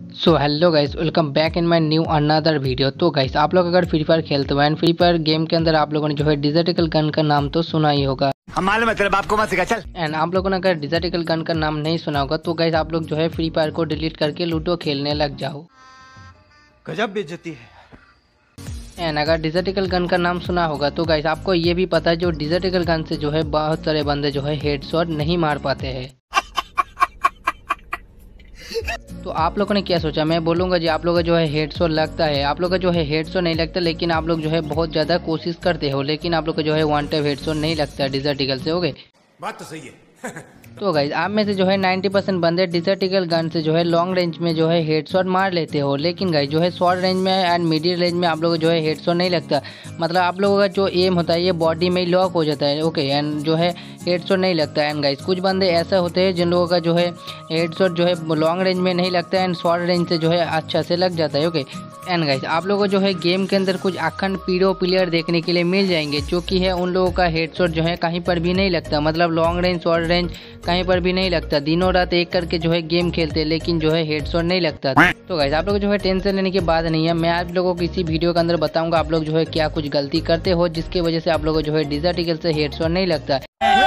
So hello guys, welcome back in my new another video. तो guys, आप लोग अगर फ्री फायर खेलते हो एंड फ्री फायर गेम के अंदर आप लोगों ने जो है डिजर्टिकल गन का नाम तो सुना ही होगा। हम मालूम है तेरे बाप को मत सिखा चल। एंड आप लोगों ने अगर डिजर्टिकल गन का नाम नहीं सुना होगा तो गाइस आप लोग जो है फ्री फायर को डिलीट करके लूडो खेलने लग जाओ। गजब बेइज्जती है। एंड अगर डिजर्टिकल गन का नाम सुना होगा तो गाइस आपको ये भी पता है जो डिजर्टिकल गन से जो है बहुत सारे बंदे जो है हेडशॉट नहीं मार पाते हैं। तो आप लोगों ने क्या सोचा, मैं बोलूंगा जी आप लोगों का जो है हेडशॉट लगता है, आप लोग का जो है हेडशॉट नहीं लगता, लेकिन आप लोग जो है बहुत ज़्यादा कोशिश करते हो, लेकिन आप लोग का जो है वन टाइप हेडशॉट नहीं लगता है डिजर्टिकल से। ओके, बात तो सही है। तो गाइज आप में से जो है 90% बंदे डिजर्टिकल गन से जो है लॉन्ग रेंज में जो है हेडशॉट मार लेते हो, लेकिन गाइज जो है शॉर्ट रेंज में एंड मिडिल रेंज में आप लोगों को जो है हेडशॉट नहीं लगता। मतलब आप लोगों का जो एम होता है ये बॉडी में ही लॉक हो जाता है। ओके, एंड जो है हेडशॉट नहीं लगता। एंड गाइज कुछ बंदे ऐसा होते हैं जिन लोगों का जो है हेडशॉट जो है लॉन्ग रेंज में नहीं लगता है एंड शॉर्ट रेंज से जो है अच्छा से लग जाता है। ओके, एंड गाइज आप लोगों को जो है गेम के अंदर कुछ अखंड पीरो प्लेयर देखने के लिए मिल जाएंगे, जो कि है उन लोगों का हेडशॉट जो है कहीं पर भी नहीं लगता। मतलब लॉन्ग रेंज शॉर्ट रेंज कहीं पर भी नहीं लगता, दिनों रात एक करके जो है गेम खेलते हैं, लेकिन जो है हेडशॉट नहीं लगता। तो गाइस आप लोग जो है टेंशन लेने की बात नहीं है, मैं आप लोगों को इसी वीडियो के अंदर बताऊंगा आप लोग जो है क्या कुछ गलती करते हो जिसकी वजह से आप लोगों को जो है डिजर्टिकल से हेडशॉट नहीं लगता।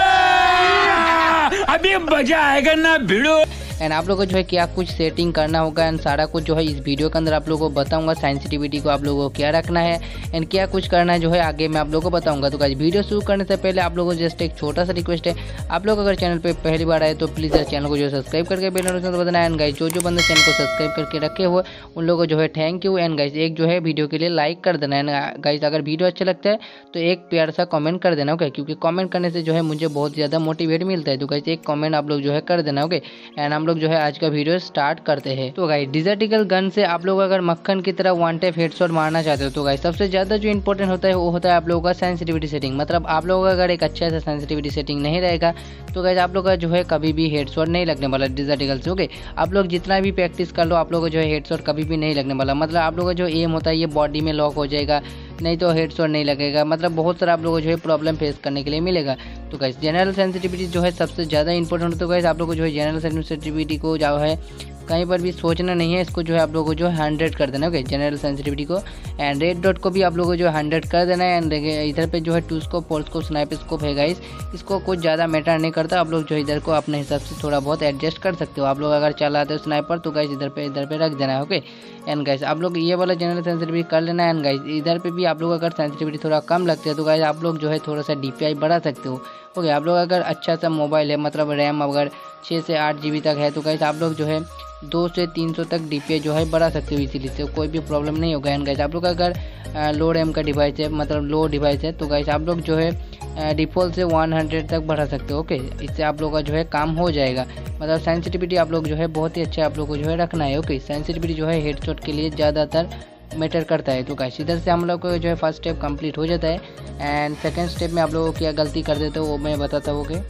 अभी मजा आएगा ना भिड़ो। एंड आप लोगों को जो है क्या कुछ सेटिंग करना होगा एंड सारा कुछ जो है इस वीडियो के अंदर आप लोगों को बताऊंगा। सेंसिटिविटी को आप लोगों को क्या रखना है एंड क्या कुछ करना है जो है आगे मैं आप लोगों को बताऊंगा। तो गाइस वीडियो शुरू करने से पहले आप लोगों को जस्ट एक छोटा सा रिक्वेस्ट है, आप लोग अगर चैनल पे पहली बार आए तो प्लीज़ चैनल को जो सब्सक्राइब करके बेल नोटिफिकेशन बताना है। एंड गाइस जो बंदे चैनल को सब्सक्राइब करके रखे हुए उन लोगों को जो है थैंक यू। एंड गाइस एक जो है वीडियो के लिए लाइक कर देना। एंड गाइस अगर वीडियो अच्छा लगता है तो एक प्यार सा कमेंट कर देना। ओके, क्योंकि कमेंट करने से जो है मुझे बहुत ज़्यादा मोटिवेट मिलता है। तो गाइस एक कमेंट आप लोग जो है कर देना। ओके, एंड हम लोग जो है आज का वीडियो स्टार्ट करते हैं। तो गाइस डिजर्टिकल गन से आप लोग अगर मक्खन की तरह वन टैप हेडशॉट मारना चाहते हो तो गाइस सबसे ज्यादा जो इंपॉर्टेंट होता है वो होता है आप लोगों का सेंसिटिविटी सेटिंग। मतलब आप लोगों का अगर एक अच्छा सा सेंसिटिविटी सेटिंग नहीं रहेगा तो गाइस आप लोग का जो है कभी भी हेडशॉट नहीं लगने वाला डिजर्टिकल से। ओके, आप लोग जितना भी प्रैक्टिस कर लो आप लोग को जो है हेडशॉट कभी भी नहीं लगने वाला। मतलब आप लोग का जो एम होता है ये बॉडी में लॉक हो जाएगा, नहीं तो हेडशॉट नहीं लगेगा। मतलब बहुत सारा आप लोगों को जो है प्रॉब्लम फेस करने के लिए मिलेगा। तो गाइस जनरल सेंसिटिविटी जो है सबसे ज़्यादा इंपॉर्टेंट होता है। गाइस आप लोग को जो है जनरल सेंसिटिविटी को जो है कहीं पर भी सोचना नहीं है, इसको जो है आप लोगों को जो है 100 कर देना। ओके, जनरल सेंसिटिविटी को एंड रेड डॉट को भी आप लोगों को जो है 100 कर देना है। एंड इधर पे जो है two scope four scope sniper scope है गाइस, इसको कुछ ज़्यादा मैटर नहीं करता। आप लोग जो इधर को अपने हिसाब से थोड़ा बहुत एडजस्ट कर सकते हो। आप लोग अगर चलाते हो स्नाइपर तो गाइस इधर पे रख देना है। ओके, एंड गाइस आप लोग ये वाला जनरल सेंसिटिविटी कर लेना है। एंड गाइस इधर पे भी आप लोग अगर सेंसिटिविटी थोड़ा कम लगता है तो गाइस आप लोग जो है थोड़ा सा DPI बढ़ा सकते हो। ओके, आप लोग अगर अच्छा सा मोबाइल है, मतलब रैम अगर 6 से 8 GB तक है तो गाइस आप लोग जो है 2 से 300 तक DPI जो है बढ़ा सकते हो इसीलिए, से कोई भी प्रॉब्लम नहीं होगा। एंड गाइस आप लोग अगर लो रैम का डिवाइस है, मतलब लो डिवाइस है, तो गाइस आप लोग जो है डिफ़ॉल्ट से 100 तक बढ़ा सकते हो। ओके, इससे आप लोग का जो है काम हो जाएगा। मतलब सेंसिटिविटी आप लोग जो है बहुत ही अच्छा आप लोग को जो है रखना है। ओके, सेंसिटिविटी जो है हेडशॉट के लिए ज़्यादातर मैटर करता है। तो गाइस इधर से हम लोग को जो है फर्स्ट स्टेप कंप्लीट हो जाता है एंड सेकंड स्टेप में आप लोगों को क्या गलती कर देते हो वो मैं बताता हूँ। ओके,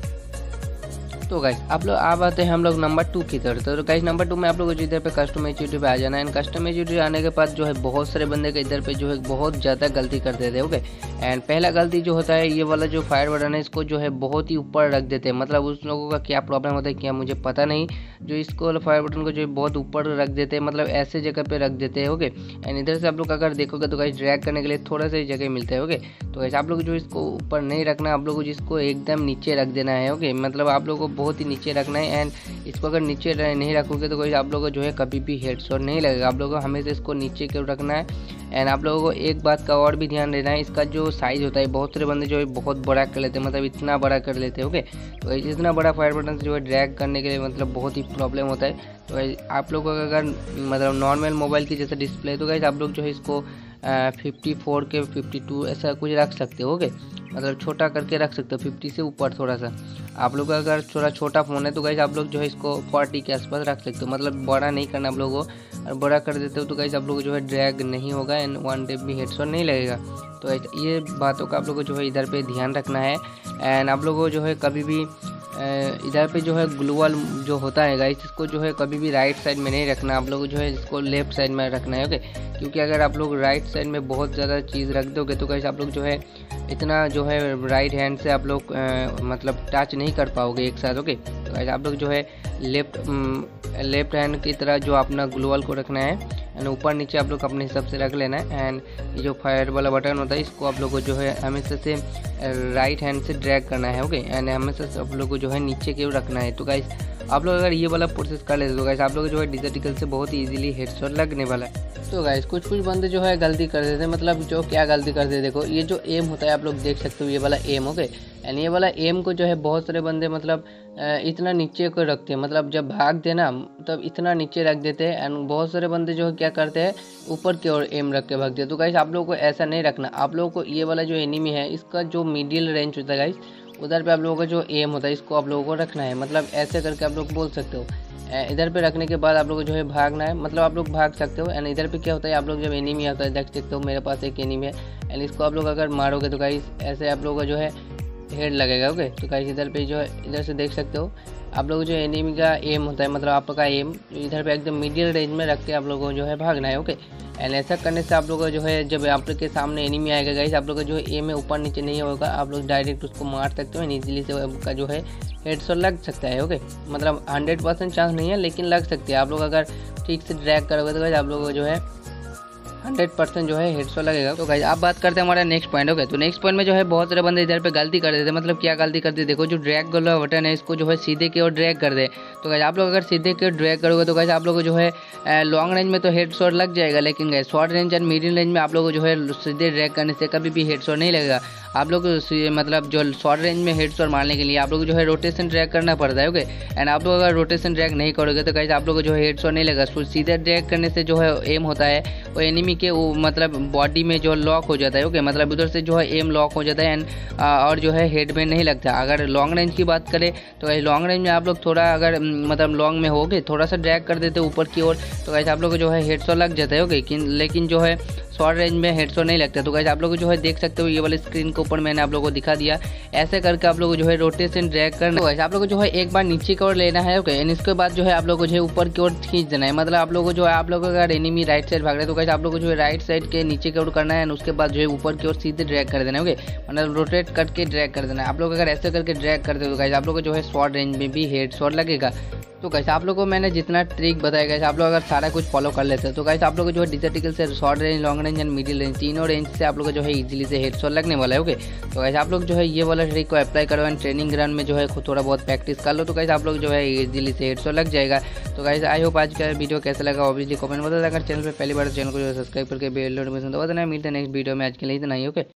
तो गाइस आप लोग आप आते हैं हम लोग नंबर 2 की तरफ। तो गाइस नंबर 2 में आप लोग को इधर पे कस्टमाइजेशन पे आ जाना है। एंड कस्टमाइजेशन आने के बाद जो है बहुत सारे बंदे के इधर पे जो है बहुत ज़्यादा गलती कर देते हैं। ओके, एंड पहला गलती जो होता है ये वाला जो फायर बटन है इसको जो है बहुत ही ऊपर रख देते हैं। मतलब उस लोगों का क्या प्रॉब्लम होता है क्या मुझे पता नहीं, जो इसको वाला फायर बटन को जो है बहुत ऊपर रख देते हैं, मतलब ऐसे जगह पे रख देते हैं। ओके, एंड इधर से आप लोग अगर देखोगे तो गाइस ड्रैग करने के लिए थोड़ा सा ही जगह मिलता है। ओके, तो गाइस आप लोग जो इसको ऊपर नहीं रखना, आप लोग को जिसको एकदम नीचे रख देना है। ओके, मतलब आप लोग को बहुत ही नीचे रखना है। एंड इसको अगर नीचे नहीं रखोगे तो कोई आप लोगों को जो है कभी भी हेडशॉट नहीं लगेगा। आप लोगों को हमेशा इसको नीचे क्यों रखना है। एंड आप लोगों को एक बात का और भी ध्यान देना है, इसका जो साइज़ होता है बहुत सारे बंदे जो है बहुत बड़ा कर लेते हैं, मतलब इतना बड़ा कर लेते हैं। ओके, तो इतना बड़ा फायर बटन से जो है ड्रैग करने के लिए मतलब बहुत ही प्रॉब्लम होता है। तो आप लोग अगर मतलब नॉर्मल मोबाइल की जैसा डिस्प्ले तो गाइस आप लोग जो है इसको 54 के 52 ऐसा कुछ रख सकते हो। ओके, मतलब छोटा करके रख सकते हो 50 से ऊपर थोड़ा सा। आप लोग का अगर थोड़ा छोटा फ़ोन है तो गाइस आप लोग जो है इसको 40 के आसपास रख सकते हो। मतलब बड़ा नहीं करना आप लोगों को, और बड़ा कर देते हो तो गाइस आप लोग जो है ड्रैग नहीं होगा एंड वन टैप भी हेडशॉट नहीं लगेगा। तो ये बातों का आप लोग को जो है इधर पे ध्यान रखना है। एंड आप लोगों को जो है कभी भी इधर पे जो है ग्लूवल जो होता है गाइस, इसको जो है कभी भी राइट साइड में नहीं रखना, आप लोग जो है इसको लेफ्ट साइड में रखना है। ओके, क्योंकि अगर आप लोग राइट साइड में बहुत ज़्यादा चीज़ रख दोगे तो गाइस आप लोग जो है इतना जो है राइट हैंड से आप लोग मतलब टच नहीं कर पाओगे एक साथ। ओके, तो गाइस आप लोग जो है लेफ्ट हैंड की तरह जो अपना ग्लूवल को रखना है एंड ऊपर नीचे आप लोग अपने हिसाब से रख लेना है। एंड ये जो फायर वाला बटन होता है इसको आप लोग को जो है हमेशा से राइट हैंड से ड्रैग करना है। ओके, एंड हमेशा से आप लोग को जो है नीचे की ओर रखना है। तो गाइस आप लोग अगर ये वाला प्रोसेस कर लेते तो गाइस आप लोग जो है डेजर्ट ईगल से बहुत ही इजीली हेडशॉट लगने वाला है। तो गाइस कुछ बंदे जो है गलती कर देते हैं, मतलब जो क्या गलती करते हैं, देखो ये जो एम होता है आप लोग देख सकते हो, ये वाला एम। ओके, एंड ये वाला एम को जो है बहुत सारे बंदे मतलब इतना नीचे को रखते हैं, मतलब जब भाग देना तब इतना नीचे रख देते हैं। एंड बहुत सारे बंदे जो है क्या करते हैं ऊपर की ओर एम रख के भागते हैं। तो गाइस आप लोगों को ऐसा नहीं रखना, आप लोगों को ये वाला जो एनिमी है इसका जो मिडिल रेंज होता है गाइस, उधर पे आप लोगों का जो एम होता है इसको आप लोगों को रखना है, मतलब ऐसे करके आप लोग बोल सकते हो। इधर पे रखने के बाद आप लोग को जो है भागना है, मतलब आप लोग भाग सकते हो। एंड इधर पे क्या होता है, आप लोग जब एनिमी आता है देख सकते हो, मेरे पास एक एनिमी है एंड इसको आप लोग अगर मारोगे तो गाइस ऐसे आप लोगों का जो है हेड लगेगा। ओके, तो गाइस इधर पे जो है इधर से देख सकते हो आप लोग जो एनिमी का एम होता है, मतलब आपका एम इधर पे एकदम मीडियम रेंज में रख के आप लोगों को जो है भागना है। ओके, एंड ऐसा करने से आप लोगों को जो है जब आप लोग के सामने एनिमी आएगा गाइस, आप लोग का जो एम है ऊपर नीचे नहीं होगा, आप लोग डायरेक्ट उसको मार सकते हो, इजीली से आपका जो है हेडशॉट लग सकता है। ओके, मतलब 100% चांस नहीं है लेकिन लग सकती है। आप लोग अगर ठीक से ड्रैग करोगे तो गाइस आप लोगों को जो है 100% जो है हेडशॉट लगेगा। तो गाइस आप बात करते हैं हमारा नेक्स्ट पॉइंट। ओके, तो नेक्स्ट पॉइंट में जो है बहुत सारे बंदे इधर पे गलती कर देते हैं, मतलब क्या गलती करते, देखो जो ड्रैग वाला बटन है इसको जो है सीधे की ओर ड्रैग कर दे। तो गाइस आप लोग अगर सीधे की ओर ड्रैग करोगे तो गाइस आप लोग को जो है लॉन्ग रेंज में तो हेडशॉट लग जाएगा, लेकिन guys short range and medium range में आप लोग को जो है सीधे ड्रैग करने से कभी भी हेडशॉट नहीं लगेगा। आप लोग मतलब जो शॉर्ट रेंज में हेडशॉट मारने के लिए आप लोग को जो है रोटेशन ड्रैग करना पड़ता है। ओके, एंड आप लोग अगर रोटेशन ड्रैग नहीं करोगे तो गाइस आप लोग को जो है हेडशॉट नहीं लगेगा। सीधे ड्रैग करने से जो है एम होता है वो एनिमी के मतलब बॉडी में जो लॉक हो जाता है। ओके, मतलब उधर से जो है एम लॉक हो जाता है एंड और जो है हेड में नहीं लगता। अगर लॉन्ग रेंज की बात करें तो गाइस लॉन्ग रेंज में आप लोग थोड़ा अगर मतलब लॉन्ग में होगे थोड़ा सा ड्रैग कर देते ऊपर की ओर तो गाइस आप लोग को जो है हेडशॉट लग जाता है। ओके, लेकिन जो है शॉर्ट रेंज में हेडशॉट नहीं लगता। तो गाइस आप लोग जो है देख सकते हो ये वाले स्क्रीन के ऊपर मैंने आप लोगों को दिखा दिया, ऐसे करके आप लोग को जो है रोटेशन ड्रैग करना। तो गाइस आप लोग को जो है एक बार नीचे की ओर लेना है। ओके, एंड इसके बाद जो है आप लोग को जो है ऊपर की ओर खींच देना है, मतलब आप लोग को जो है आप लोग अगर एनिमी राइट साइड भाग रहे हैं तो गाइस आप लोग को जो है राइट साइड के नीचे की ओर करना है एंड उसके बाद जो है ऊपर की ओर सीधे ड्रैग कर देना है। ओके, मतलब रोटेट करके ड्रैग कर देना है। आप लोग अगर ऐसे करके ड्रैग करते हो तो गाइस आप लोग को जो है शॉर्ट रेंज में भी हेडशॉट लगेगा। तो गाइस आप लोगों को मैंने जितना ट्रिक बताया गाइस आप लोग अगर सारा कुछ फॉलो कर लेते हैं तो गाइस आप लोग को जो है डेजर्ट ईगल से short range, long range and middle range तीनों रेंज से आप लोग को जो है इजीली से हेडशॉट लगने वाला है। ओके, तो गाइस आप लोग जो है ये वाला ट्रिक को अप्लाई करो एंड ट्रेनिंग ग्राउंड में जो है थोड़ा बहुत प्रैक्टिस कर लो तो गाइस आप लोग जो है इजीली से हेडशॉट लग जाएगा। तो गाइस आई होप आज का वीडियो कैसा लगा ऑब्वियसली कमेंट बता दें। अगर चैनल पर पहली बार चैनल को जो है सब्सक्राइब करके बेल नोटिफिकेशन दबा देना। मिलते हैं नेक्स्ट वीडियो में, आज के लिए इतना ही। ओके।